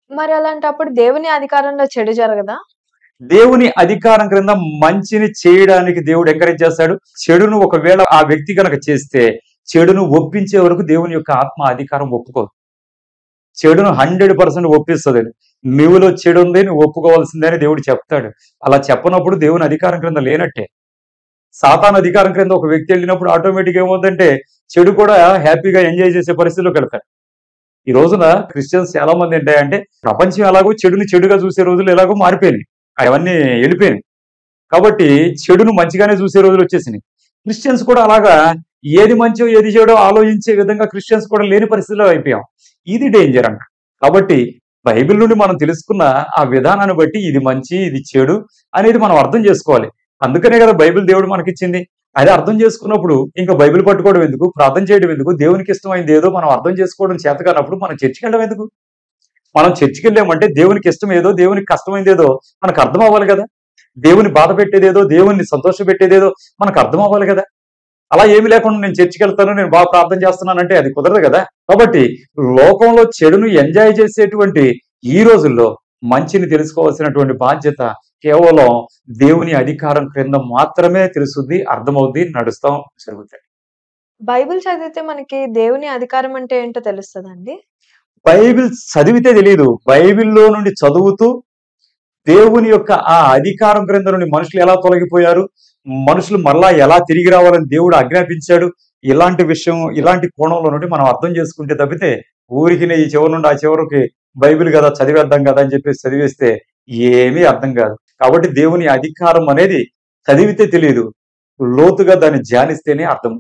మరి అలాంటప్పుడు దేవుని అధికారంలో చెడు జరగదా? దేవుని అధికారం క్రింద మంచిని చేయడానికి దేవుడు ఎంకరేజ్ చేస్తాడు. చెడును ఒకవేళ ఆ వ్యక్తి కనుక చేస్తే చెడును ఒప్పించే వరకు దేవుని యొక్క ఆత్మ అధికారం ఒప్పుకోదు. చెడును 100% ఒప్పిస్తుంది. నువ్వులో చెడు ఉంది, నువ్వు ఒప్పుకోవాల్సిందే అని దేవుడు చెప్తాడు. అలా చెప్పనప్పుడు దేవుని అధికారం క్రింద లేనట్టే. సాతాను అధికారం క్రింద ఒక వ్యక్తి వెళ్ళినప్పుడు ఆటోమేటిక్ ఏమవుతుందంటే చెడు కూడా హ్యాపీగా ఎంజాయ్ చేసే పరిస్థితిలోకి వెళ్తారు. ఈ రోజున క్రిస్టియన్స్ చాలా మంది ఏంటంటే ప్రపంచం ఎలాగో చెడుని చెడుగా చూసే రోజులు ఎలాగో మారిపోయినాయి. అవన్నీ వెళ్ళిపోయినాయి. కాబట్టి చెడును మంచిగానే చూసే రోజులు వచ్చేసినాయి. క్రిస్టియన్స్ కూడా అలాగా ఏది మంచో ఏది చెడో ఆలోచించే విధంగా క్రిస్టియన్స్ కూడా లేని పరిస్థితిలో అయిపోయాం. ఇది డేంజర్ అంట. కాబట్టి బైబిల్ నుండి మనం తెలుసుకున్న ఆ విధానాన్ని బట్టి ఇది మంచి ఇది చెడు అనేది మనం అర్థం చేసుకోవాలి. అందుకనే కదా బైబిల్ దేవుడు మనకిచ్చింది. అది అర్థం చేసుకున్నప్పుడు ఇంకా బైబిల్ పట్టుకోవడం ఎందుకు, ప్రార్థన చేయడం ఎందుకు, దేవునికి ఇష్టమైంది ఏదో మనం అర్థం చేసుకోవడం చేత కానప్పుడు మనం చర్చికి వెళ్ళడం ఎందుకు? మనం చర్చికి వెళ్ళామంటే దేవునికి ఇష్టం ఏదో, దేవునికి కష్టమైంది ఏదో మనకు అర్థం అవ్వాలి కదా. దేవుని బాధ పెట్టేదేదో, దేవుని సంతోష పెట్టేదేదో మనకు అర్థం అవ్వాలి కదా. అలా ఏమి లేకుండా నేను చర్చికి వెళ్తాను, నేను బాగా ప్రార్థన చేస్తున్నానంటే అది కుదరదు కదా. కాబట్టి లోకంలో చెడును ఎంజాయ్ చేసేటువంటి ఈ రోజుల్లో మంచిని తెలుసుకోవాల్సినటువంటి బాధ్యత కేవలం దేవుని అధికారం క్రింద మాత్రమే తెలుస్తుంది, అర్థమవుద్ది, నడుస్తాం, జరుగుతాయి. బైబిల్ చదివితే మనకి దేవుని అధికారం అంటే ఏంటో తెలుస్తదండి? బైబిల్ చదివితే తెలియదు. బైబిల్లో నుండి చదువుతూ దేవుని యొక్క ఆ అధికారం క్రింద నుండి మనుషులు ఎలా తొలగిపోయారు, మనుషులు మరలా ఎలా తిరిగి రావాలని దేవుడు ఆజ్ఞాపించాడు, ఇలాంటి విషయం ఇలాంటి కోణంలో నుండి మనం అర్థం చేసుకుంటే తప్పితే ఊరికి ఈ చివరి నుండి ఆ చివరికి బైబిల్ కదా చదివేద్దాం కదా అని చెప్పేసి చదివేస్తే ఏమీ అర్థం కాదు. కాబట్టి దేవుని అధికారం అనేది చదివితే తెలియదు, లోతుగా దాన్ని ధ్యానిస్తేనే అర్థం.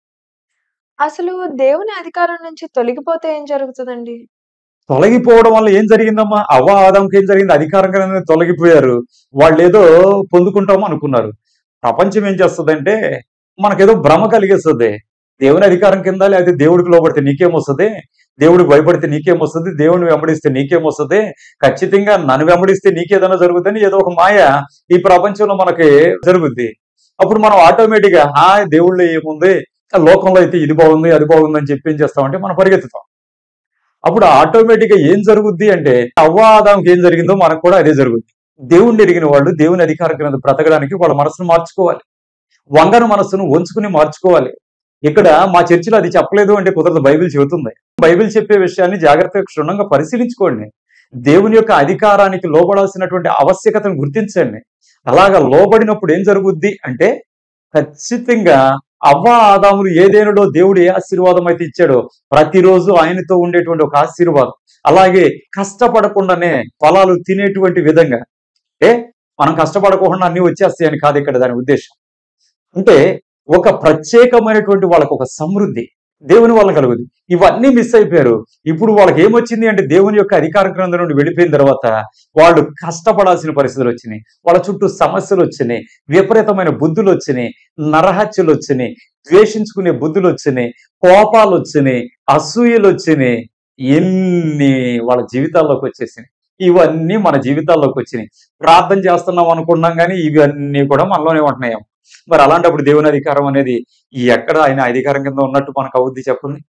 అసలు దేవుని అధికారం నుంచి తొలగిపోతే ఏం జరుగుతదండి? తొలగిపోవడం వల్ల ఏం జరిగిందమ్మా? అవ్వ ఆదాంకి ఏం జరిగింది? అధికారం కింద తొలగిపోయారు. వాళ్ళేదో పొందుకుంటాము అనుకున్నారు. ప్రపంచం ఏం చేస్తదంటే మనకేదో భ్రమ కలిగిస్తది. దేవుని అధికారం కింద లేకపోతే దేవుడికి లోబడితే నీకేమొస్తది? దేవుడికి భయపడితే నీకేమొస్తది? దేవుడిని వెంబడిస్తే నీకేమొస్తది? ఖచ్చితంగా నన్ను వెంబడిస్తే నీకేదైనా జరుగుతుంది ఏదో ఒక మాయ ఈ ప్రపంచంలో మనకి జరుగుద్ది. అప్పుడు మనం ఆటోమేటిక్‌గా దేవుళ్ళో ఏముంది? లోకంలో అయితే ఇది బాగుంది, అది బాగుంది అని చెప్పి ఏం చేస్తామంటే మనం పరిగెత్తుతాం. అప్పుడు ఆటోమేటిక్‌గా ఏం జరుగుద్ది అంటే అవ్వ ఆదాంకి ఏం జరిగిందో మనకు కూడా అదే జరుగుద్ది. దేవుణ్ణి ఎరిగిన వాళ్ళు దేవుని అధికారం కింద బ్రతకడానికి వాళ్ళ మనసును మార్చుకోవాలి. వంగన మనస్సును వంచుకుని మార్చుకోవాలి. ఇక్కడ మా చర్చిలో అది చెప్పలేదు అంటే కుదరదు, బైబిల్ చెబుతుంది. బైబిల్ చెప్పే విషయాన్ని జాగ్రత్తగా క్షుణ్ణంగా పరిశీలించుకోండి. దేవుని యొక్క అధికారానికి లోబడాల్సినటువంటి ఆవశ్యకతను గుర్తించండి. అలాగా లోబడినప్పుడు ఏం జరుగుద్ది అంటే ఖచ్చితంగా అవ్వ ఆదాములు ఏదేనులో దేవుడు ఏ ఆశీర్వాదం అయితే ఇచ్చాడో ప్రతిరోజు ఆయనతో ఉండేటువంటి ఒక ఆశీర్వాదం, అలాగే కష్టపడకుండానే ఫలాలు తినేటువంటి విధంగా, అంటే మనం కష్టపడకుండా అన్ని వచ్చేస్తాయని కాదు ఇక్కడ దాని ఉద్దేశం. అంటే ఒక ప్రత్యేకమైనటువంటి వాళ్ళకు ఒక సమృద్ధి దేవుని వల్ల కలుగుద్ది. ఇవన్నీ మిస్ అయిపోయారు. ఇప్పుడు వాళ్ళకి ఏమొచ్చింది అంటే దేవుని యొక్క అధికార గ్రంథం నుండి వెళ్ళిపోయిన తర్వాత వాళ్ళు కష్టపడాల్సిన పరిస్థితులు వచ్చినాయి. వాళ్ళ చుట్టూ సమస్యలు వచ్చినాయి, విపరీతమైన బుద్ధులు వచ్చినాయి, నరహత్యలు వచ్చినాయి, ద్వేషించుకునే బుద్ధులు వచ్చినాయి, కోపాలు వచ్చినాయి, అసూయలు వచ్చినాయి, ఎన్ని వాళ్ళ జీవితాల్లోకి వచ్చేసినాయి. ఇవన్నీ మన జీవితాల్లోకి వచ్చినాయి. ప్రార్థన చేస్తున్నాం అనుకున్నాం కానీ ఇవన్నీ కూడా మనలోనే ఉంటున్నాయి. మరి అలాంటప్పుడు దేవుని అధికారం అనేది ఎక్కడ ఆయన అధికారం కింద ఉన్నట్టు మనకు అవుద్ది చెప్పండి?